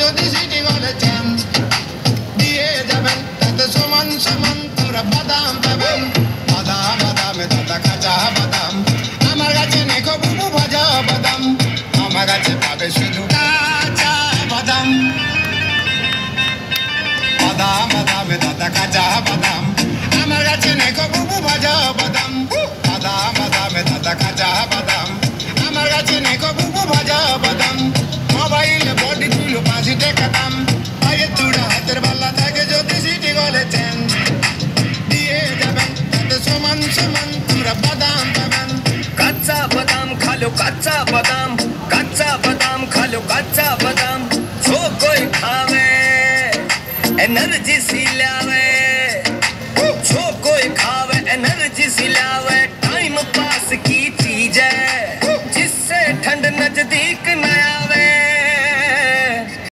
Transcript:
যদি সিটি গলে চান্স দিয়ে যাবেন তাতে সমান সমান তোরা বাদাম পাবেন বাদাম বাদামে দাদা কাঁচা বাদাম আমার কাছে নেখো বুবু ভাজা বাদাম আমার কাছে পাবে শুধু কাঁচা বাদাম বাদাম বাদামে দাদা কাঁচা বাদাম আমার কাছে নেখো বুবু ভাজা বাদাম বাদাম বাদামে দাদা কাঁচা বাদাম আমার কাছে নেখো বুবু ভাজা বাদাম মোবাইলে বডি তুলো 5 টাকা দাম পায়ে চূড়া হাতের বালা থাকে যদি সিটি গলে চেঞ্জ দিয়ে যাবেন তাতে সমান সমান তোমরা বাদাম পাবেন कच्चा बादाम खा लो कच्चा बादाम खा लो कच्चा बादाम जो कोई खावे एनर्जी सी लावे जो कोई खावे एनर्जी सी लावे टाइम पास की